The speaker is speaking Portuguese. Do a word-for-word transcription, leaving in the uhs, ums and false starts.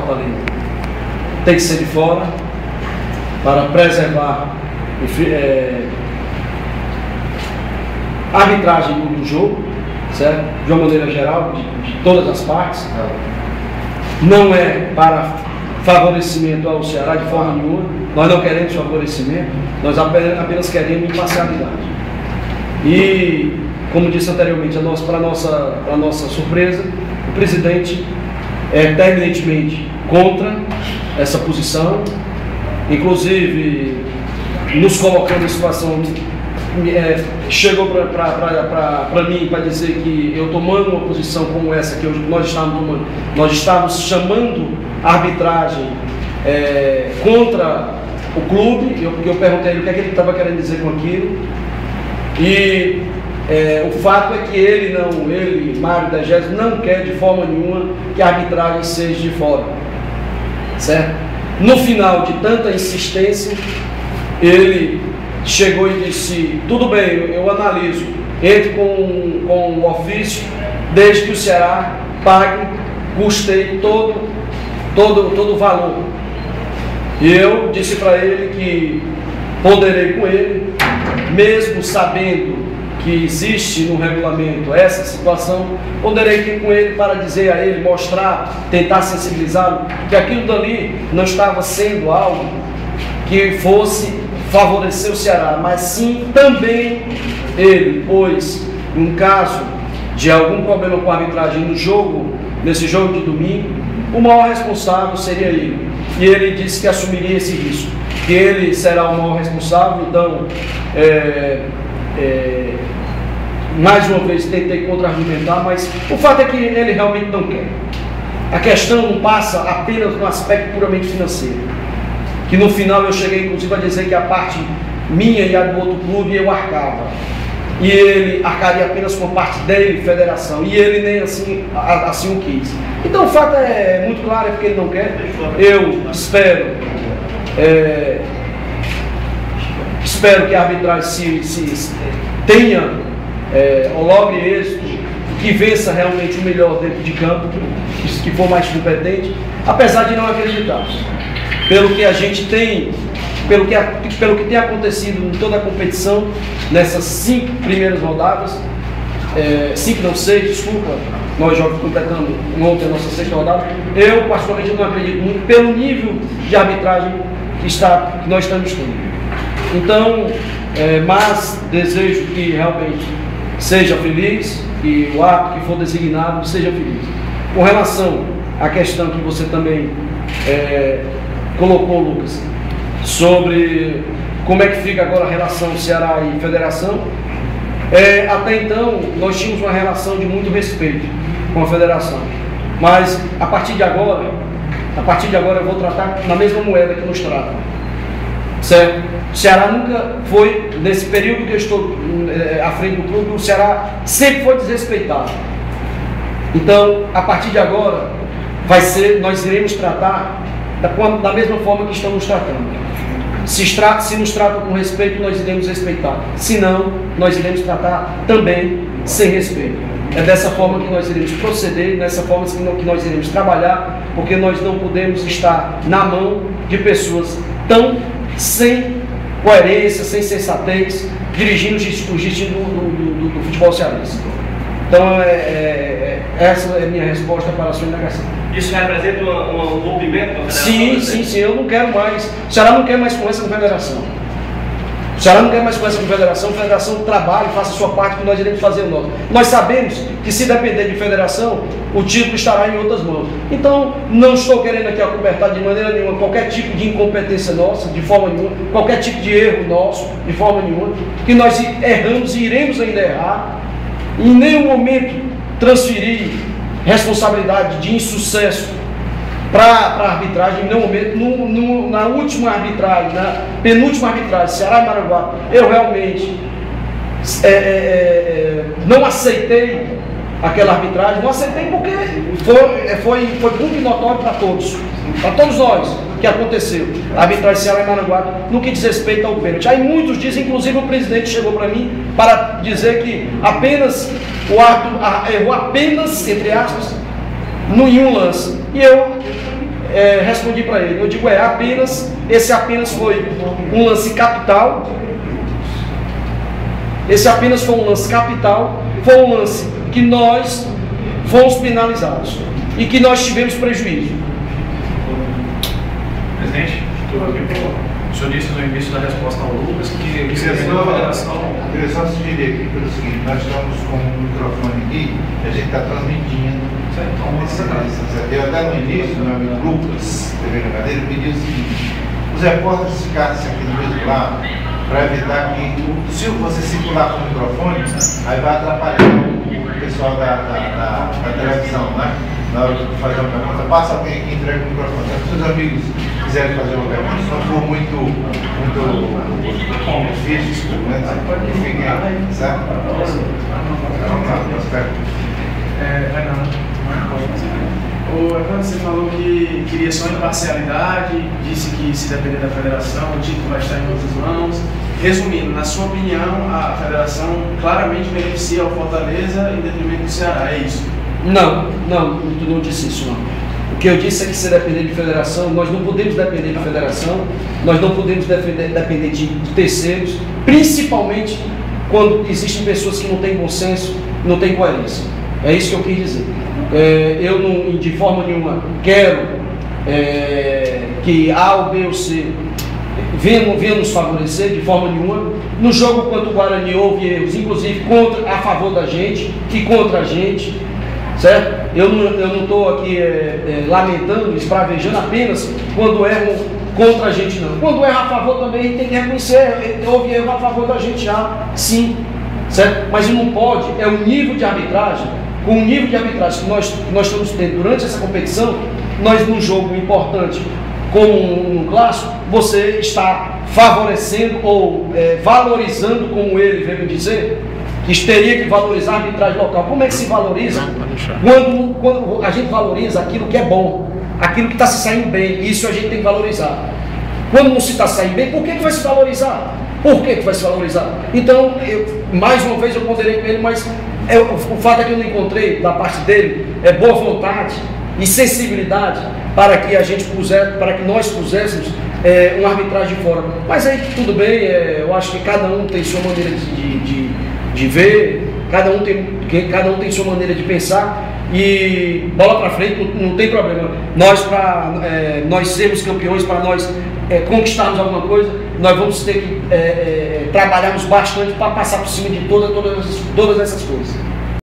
falta ali tem que ser de fora, para preservar é, a arbitragem do jogo, certo? De uma maneira geral, de, de todas as partes. Não é para favorecimento ao Ceará de forma nenhuma. Nós não queremos favorecimento, nós apenas, apenas queremos imparcialidade. E, como disse anteriormente, a nossa, para nossa, para nossa surpresa, o presidente é terminantemente contra essa posição, inclusive nos colocando em situação, é, chegou para mim para dizer que eu tomando uma posição como essa que hoje nós estávamos tomando, nós estávamos chamando a arbitragem é, contra o clube, eu, porque eu perguntei ele o que, é que ele estava querendo dizer com aquilo, e é, o fato é que ele não, ele, Mário Degésio, não quer de forma nenhuma que a arbitragem seja de fora, certo? No final de tanta insistência, ele chegou e disse, tudo bem, eu, eu analiso, entre com, com o ofício, desde que o Ceará pague, custeie todo, todo, todo o valor. E eu disse para ele que poderei com ele, mesmo sabendo que existe no regulamento essa situação, poderei ir com ele para dizer a ele, mostrar, tentar sensibilizá-lo, que aquilo dali não estava sendo algo que fosse favorecer o Ceará, mas sim também ele, pois, em caso de algum problema com a arbitragem no jogo, nesse jogo de domingo, o maior responsável seria ele. E ele disse que assumiria esse risco, que ele será o maior responsável. Então, é, é, mais uma vez tentei contra-argumentar, mas o fato é que ele realmente não quer. A questão não passa apenas no aspecto puramente financeiro, que no final eu cheguei inclusive a dizer que a parte minha e a do outro clube eu arcava, e ele arcaria apenas com a parte dele, federação, e ele nem assim, assim o quis. Então o fato é muito claro, é porque ele não quer. Eu espero é, espero que a arbitragem se, se tenha é, logre êxito, que vença realmente o melhor dentro de campo, que for mais competente, apesar de não acreditar, pelo que a gente tem, pelo que, pelo que tem acontecido em toda a competição, nessas cinco primeiras rodadas, é, cinco não, seis, desculpa, nós já completamos ontem a nossa sexta rodada, eu particularmente não acredito muito, pelo nível de arbitragem que, está, que nós estamos tendo. Então, é, mas desejo que realmente seja feliz, que o árbitro que for designado seja feliz. Com relação à questão que você também é, colocou, Lucas, sobre como é que fica agora a relação Ceará e Federação, é, até então nós tínhamos uma relação de muito respeito com a Federação, mas a partir de agora, a partir de agora eu vou tratar na mesma moeda que nos trata, certo? O Ceará nunca foi, nesse período que eu estou é, à frente do clube, o Ceará sempre foi desrespeitado. Então, a partir de agora, vai ser, nós iremos tratar da, da mesma forma que estamos tratando. Se, tra, se nos tratam com respeito, nós iremos respeitar. Se não, nós iremos tratar também sem respeito. É dessa forma que nós iremos proceder, dessa forma que, não, que nós iremos trabalhar, porque nós não podemos estar na mão de pessoas tão sem coerência, sem sensatez, dirigindo o destino do, do, do, do futebol cearense. Então, é, é, essa é a minha resposta para a sua indagação. Isso representa um, um rompimento com a federação? Sim, sim, sim, eu não quero mais. O Ceará não quer mais conversa com a federação. O Ceará não quer mais conversa com a federação. A federação trabalhe, faça a sua parte, que nós iremos fazer o nosso. Nós sabemos que, se depender de federação, o título estará em outras mãos. Então, não estou querendo aqui acobertar de maneira nenhuma qualquer tipo de incompetência nossa, de forma nenhuma, qualquer tipo de erro nosso, de forma nenhuma, que nós erramos e iremos ainda errar. Em nenhum momento transferir responsabilidade de insucesso para a arbitragem, em nenhum momento. No, no, na última arbitragem, na penúltima arbitragem, Ceará e Maranguape, eu realmente é, é, é, não aceitei aquela arbitragem, não aceitei porque foi, foi, foi público e notório para todos, para todos nós, que aconteceu. A arbitragem Ceará e Maranguape no que diz respeito ao pênalti. Aí muitos dizem, inclusive o presidente chegou para mim para dizer que apenas o árbitro errou apenas, entre aspas, no, em um lance. E eu é, respondi para ele. Eu digo, é, apenas, esse apenas foi um lance capital. Esse apenas foi um lance capital, foi um lance que nós fomos penalizados e que nós tivemos prejuízo. Presidente, o senhor disse no início da resposta ao Lucas que a federação... Eu queria só sugerir aqui pelo seguinte, nós estamos com o microfone aqui, a gente está transmitindo. Eu até no início, no meu amigo Lucas, T V Brigadeiro, pedi o seguinte, os repórteres ficassem aqui do mesmo lado, para evitar que, se você circular com o microfone, aí vai atrapalhar o pessoal da, da, da, da televisão, né? Na hora de fazer uma pergunta, passa alguém aqui e entrega o microfone. Se os seus amigos quiserem fazer uma pergunta, se não for muito, muito difícil, né? Fiquem aí, certo? Vamos lá, vamos perguntas. É, Renato. O Evandro, você falou que queria só imparcialidade, disse que se depender da federação, o título vai estar em outras mãos. Resumindo, na sua opinião, a federação claramente beneficia o Fortaleza em detrimento do Ceará, é isso? Não, não, eu não disse isso não. O que eu disse é que se depender de federação, nós não podemos depender de federação, nós não podemos defender, depender de terceiros, principalmente quando existem pessoas que não têm bom senso, não têm coerência. É isso que eu quis dizer. É, eu não, de forma nenhuma quero é, que A ou B ou C venham, venham nos favorecer, de forma nenhuma. No jogo contra o Guarani houve erros, inclusive contra, a favor da gente e contra a gente, certo? Eu não estou aqui é, é, lamentando, esbravejando apenas quando erram contra a gente, não. Quando erra a favor também tem que reconhecer, houve erro a favor da gente já, sim, certo? Mas não pode, é o nível de arbitragem. Com o nível de arbitragem que nós, que nós estamos tendo durante essa competição, nós num jogo importante como um, um clássico, você está favorecendo ou é, valorizando, como ele veio dizer, que teria que valorizar a arbitragem local. Como é que se valoriza? Quando, quando a gente valoriza aquilo que é bom, aquilo que está se saindo bem, isso a gente tem que valorizar. Quando não se está saindo bem, por que, que vai se valorizar? Por que, que vai se valorizar? Então, eu, mais uma vez eu ponderei com ele, mas é, o, o fato é que eu não encontrei da parte dele é boa vontade e sensibilidade para que a gente puser, para que nós puséssemos é, uma arbitragem fora. Mas aí tudo bem, é, eu acho que cada um tem sua maneira de, de, de ver, cada um, tem, cada um tem sua maneira de pensar e bola para frente, não, não tem problema. Nós, para é, nós sermos campeões, para nós é, conquistarmos alguma coisa, nós vamos ter que é, é, trabalharmos bastante para passar por cima de toda, todas, todas essas coisas.